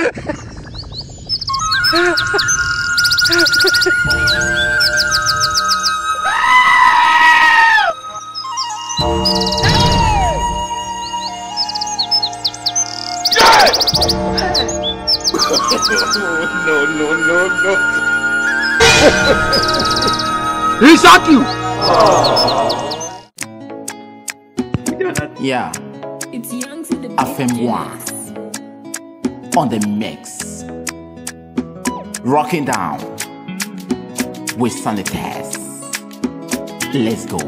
No. He shot you! Yeah. It's young to the FM1 on the mix. Rocking down with Sanitaz. Let's go.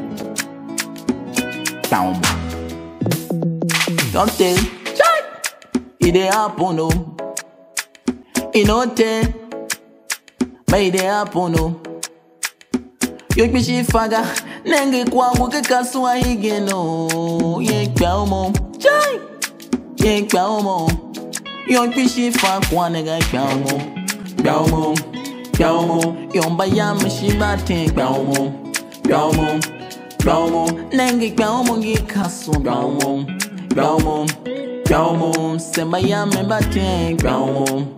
Down. Don't tell. It happen, no. It don't tell. But it happen, no. You be she faga. Nenge kwa wuke kaswa higeno. Ikpa-omo. Chai. Ikpa-omo. You be she fa kwa nega Ikpa-omo. Ikpa-omo. Yomba yam she batin Ikpa-omo. Ikpa-omo. Nenge Ikpa-omo gi kaswa Ikpa-omo. Ikpa-omo. Semba yam batin Ikpa-omo.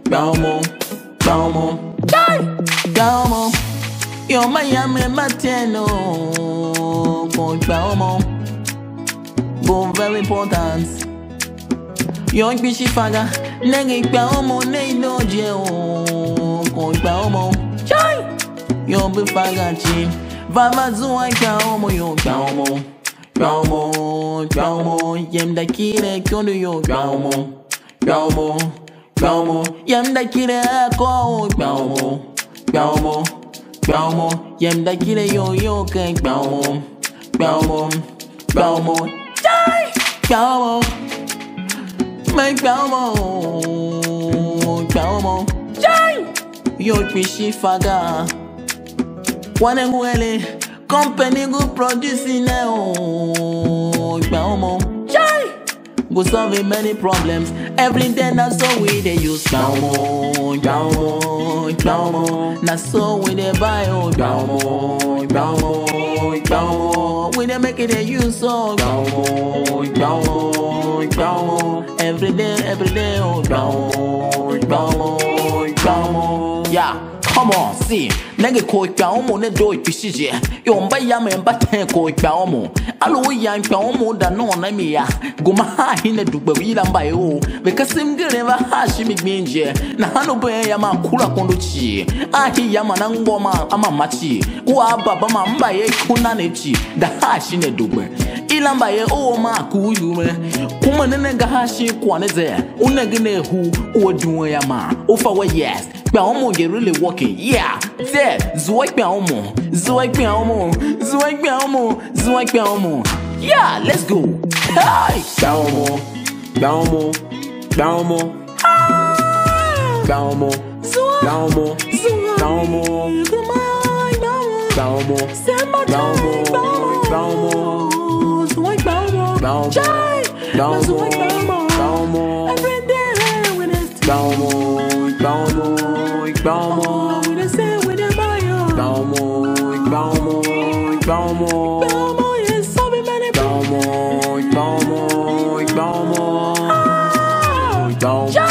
Chai. Ikpa-omo. Yo Miami Mateno Ikpa-omo. Go very important. Yo Ikpishi Faga Nenge Ikpa-omo Ne no Jeo Ikpa-omo. Chai. Yo be Faga Chi Vava Zua Ikpa-omo. Yo Ikpa-omo. Yem da kire kondo yo Ikpa-omo. Yem da kire ako Ikpa-omo. Yem da kire yo ke Ikpa-omo. Chai. Ikpa-omo. Make Ikpa-omo. Chai. Yo Ikpishi Faga Wane mwele company go producing now Ikpa-omo. Chai. Go solve many problems every day. That's so we they use Ikpa-omo. That's so we they buy Ikpa-omo. We they make it a use of Ikpa-omo. Every day Ikpa-omo. Yeah. Come on, see. Nenge ko Ikpa-omo ne do Ikpishi. Yomba yam baten ko Ikpa-omo. Alo ya Ikpa-omo da no na me ya. Goma ha hine dugbe wi lamba yo. Because him gere ba ha shi mi gbenje. Na hano be ya ma kula kondo chi. Ahi ya ma na ngoma ama machi. Kwa baba ma mba ye kuna ne chi. Da ha shi ne dugbe. Ilamba ye o ma ku yume. Kuma ne nga ha shi kwa ne ze. Unege ne hu o duwe ya ma. Ofa we yes. Ikpa-omo get really working. Yeah. There. Ikpa-omo. Ikpa-omo. Yeah, let's go. Hey. Ikpa-omo. Ikpa-omo. Every day when it's Ikpa-omo. we the same with the bio. Ikpa-omo. Is solving many problems. Ikpa-omo.